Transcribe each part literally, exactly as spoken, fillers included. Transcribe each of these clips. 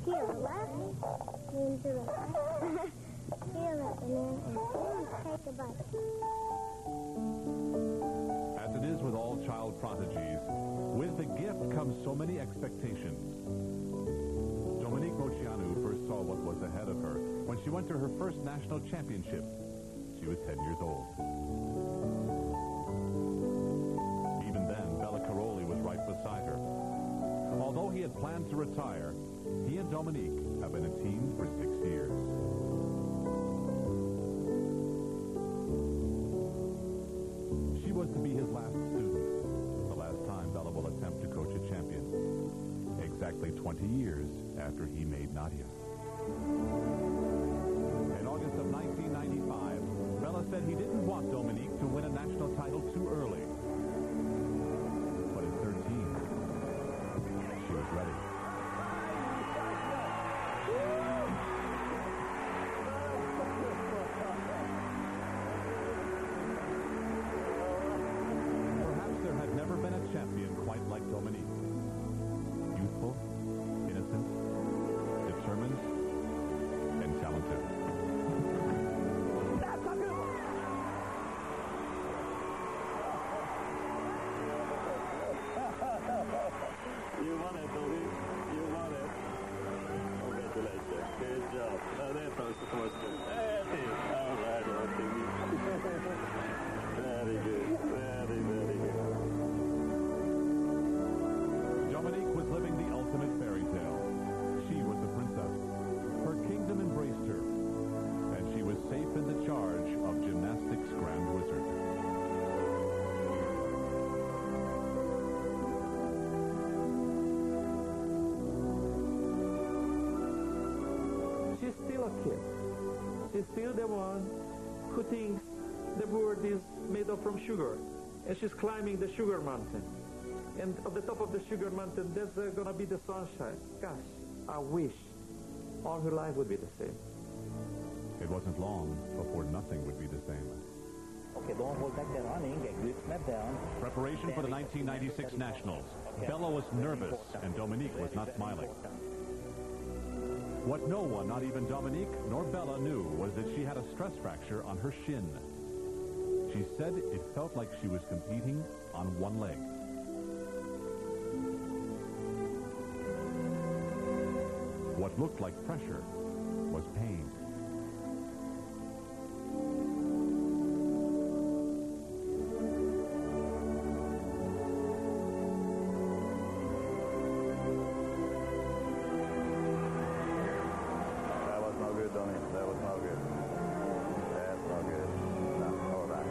Here, left, lean to the right. Here, left, and then and take a bite. As it is with all child prodigies, with the gift comes so many expectations. Dominique Moceanu first saw what was ahead of her when she went to her first national championship. She was ten years old. Even then, Bella Caroli was right beside her. Although he had planned to retire, he and Dominique have been a team for six years. She was to be his last student, the last time Bella will attempt to coach a champion. Exactly twenty years after he made Nadia. In August of nineteen ninety-five, Bella said he didn't want Dominique to win a national title too early. But at thirteen, she was ready. Perhaps there had never been a champion quite like Dominique. Youthful, innocent, determined, and talented. You won it, Dominique. You won it. Congratulations. Good job. Now that's how it's supposed to. Hey, all right, okay. Very good. Very, very good. Dominique was living the ultimate fairy tale. She was a princess. Her kingdom embraced her, and she was safe in the charge of gymnastics grand wizard. She's still a kid. She's still the one who thinks the world is made up from sugar, and she's climbing the sugar mountain. And at the top of the sugar mountain, there's uh, gonna be the sunshine. Gosh, I wish all her life would be the same. It wasn't long before nothing would be the same. Okay, don't hold back that running. Get good snap down. Preparation for the nineteen ninety-six Nationals. Bella was nervous, and Dominique was not smiling. What no one, not even Dominique nor Bella, knew was that she had a stress fracture on her shin. She said it felt like she was competing on one leg. What looked like pressure was pain. That was no good, Dominique. That was no good. That's no good. No, all right.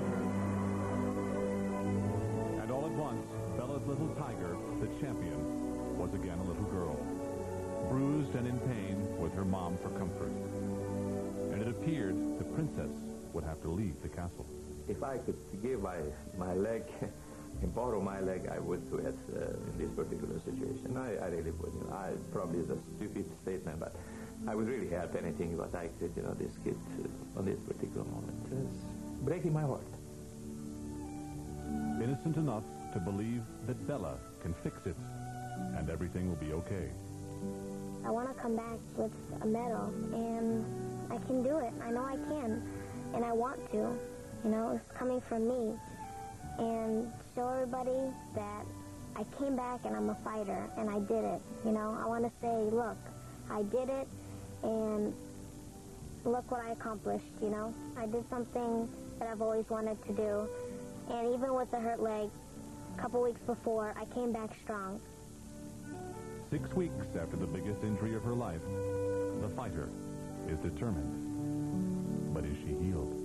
And all at once, Bella's little tiger, the champion, was again a little girl, bruised and in pain with her mom for comfort. And it appeared the princess would have to leave the castle. If I could give my, my leg and borrow my leg, I would do it uh, in this particular situation. I, I really would. You know, I probably is a stupid statement, but I would really help anything what I could. You know, this kid uh, on this particular moment. It's breaking my heart. Innocent enough to believe that Bella can fix it, and everything will be okay. I want to come back with a medal, and I can do it. I know I can, and I want to. You know, it's coming from me. And show everybody that I came back and I'm a fighter, and I did it. You know, I want to say, look, I did it, and look what I accomplished, you know. I did something that I've always wanted to do. And even with the hurt leg, a couple weeks before, I came back strong. Six weeks after the biggest injury of her life, the fighter is determined. But is she healed?